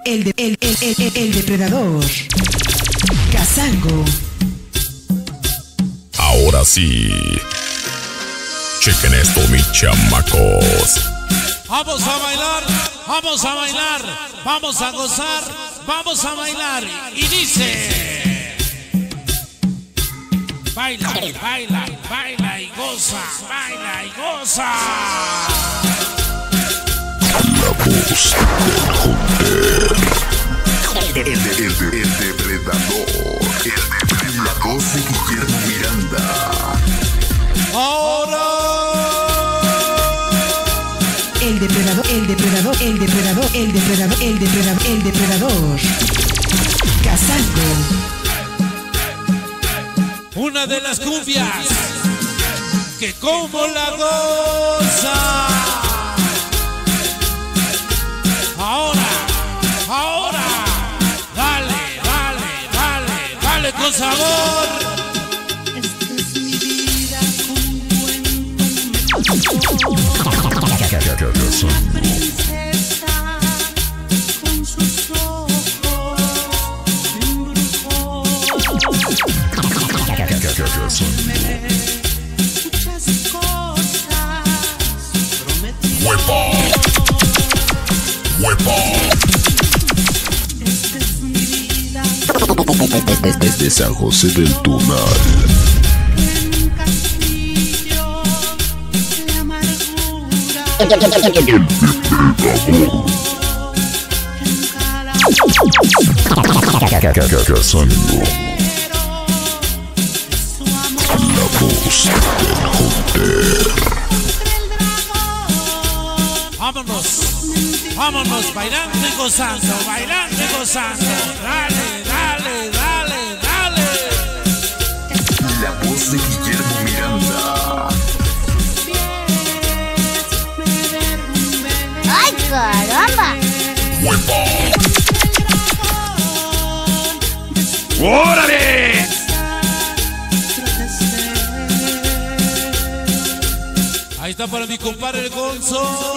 El depredador. Kazango. Ahora sí. Chequen esto, mis chamacos. Vamos a bailar, vamos a bailar, vamos a gozar, vamos a bailar. Y dice: baila, baila, baila y goza, baila y goza. La voz del Hunter. El depredador. La voz de Guillermo Miranda. Ahora. El depredador. Kazango. Una de las cumbias que como la goza. Ahora, dale, dale, dale, dale con sabor. Esta es mi vida con cuento. Una princesa con sus ojos embrujó. Muchas cosas prometió. ¡Huepa! Esta es mi vida Desde San José del Tunal. en un castillo de amargura. En cada Kazango. su amor. La voz del Hunter. Vámonos, vámonos, bailando y gozando, bailando y gozando. Dale, dale, dale, dale. La voz de Guillermo Miranda. ¡Ay, caramba! ¡Órale! Ahí está para mi compadre el Gonzo,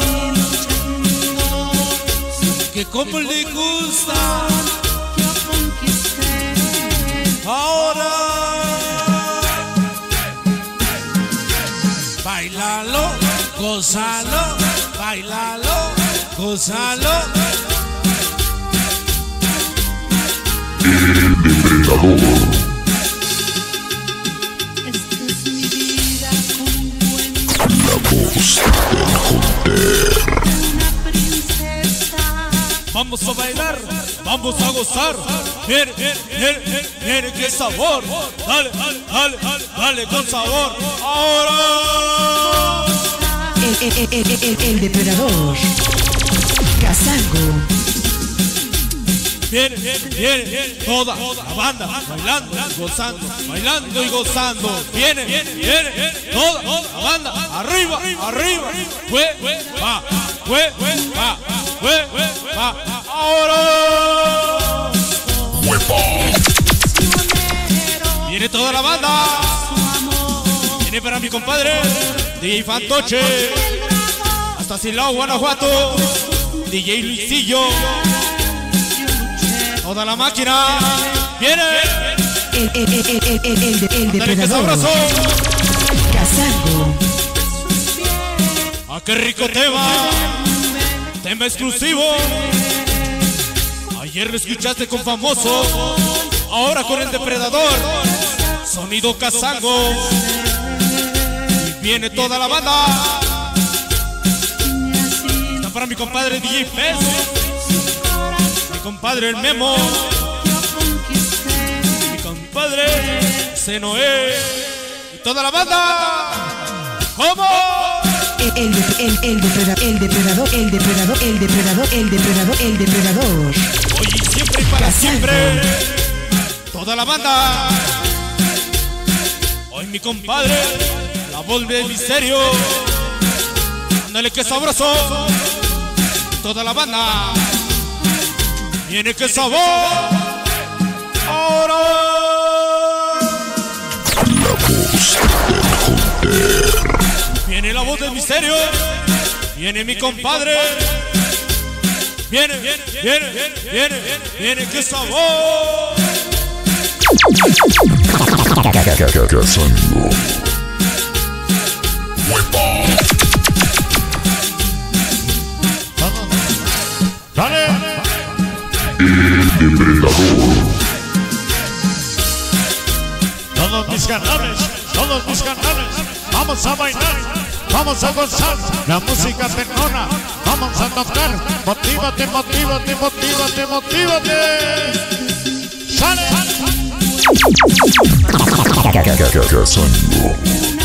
que como le gusta. Ahora bailalo, gózalo, bailalo, gózalo. El depredador. Esta es mi vida con cuento. La voz del Hunter. Una princesa. Vamos a bailar, vamos a gozar. Mire, mire, mire qué sabor. Dale, dale, dale, dale con sabor. Ahora. El depredador. Kazango. Viene, viene, toda la banda bailando, gozando, bailando y gozando. Viene, viene, toda la banda arriba, arriba. Va, va. Ahora. Viene toda la banda. Viene para mi compadre DJ Fantoche. Hasta Silao, Guanajuato. DJ Luisillo. Toda la máquina. Viene. El depredador. Kazango. ¡Ah, qué rico tema! Tema exclusivo. Ayer lo escuchaste con Famoso, ahora con el depredador. Sonido Kazango. Y viene toda la banda. Está para mi compadre DJ Pez, mi compadre el Memo, mi compadre Zenoé y toda la banda. ¿Cómo? El depredador. Hoy y siempre y para Kazango. siempre. Toda la banda. Hoy mi compadre, la voz del misterio. Ándale que sabroso. Toda la banda. Viene que sabor. Ahora. La voz del Hunter. Viene la voz del misterio. Viene mi compadre. viene, qué sabor. Cazando. Dale. El depredador. Todos mis canales, vamos a bailar, vamos a gozar, la música tecnona, vamos a tocar, motívate, motívate, motívate, motívate. ¡Sale! Cazando.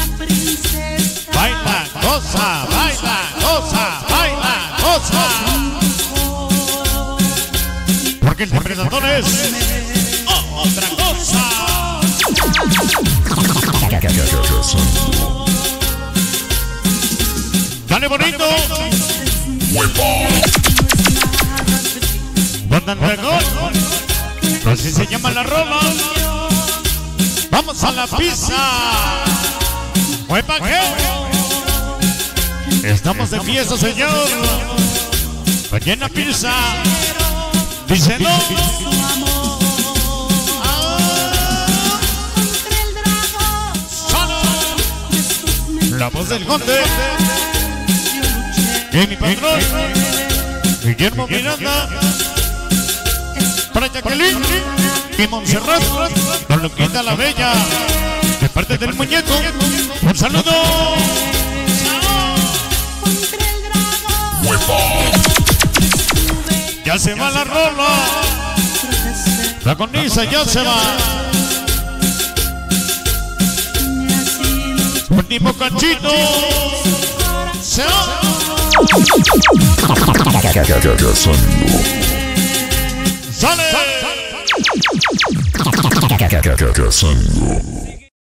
Baila, goza, baila, goza, baila, goza. Porque el depredador es otra cosa. Cazando. Dale bonito. Botan dragón. Así se llama la rola. Vamos a la pista. ¡Huepa qué! Estamos de fiesta, señor. Aquí en la pista. Díselo. La voz del conde. Y mi patrón Guillermo Miranda. Para Jacqueline y Montserrat, no lo quita la bella. De parte del muñeco, un saludo. Ya se va la rola. La cornisa ya se va. Último cachito. Se va. Cazando. ¡Sale! Cazando.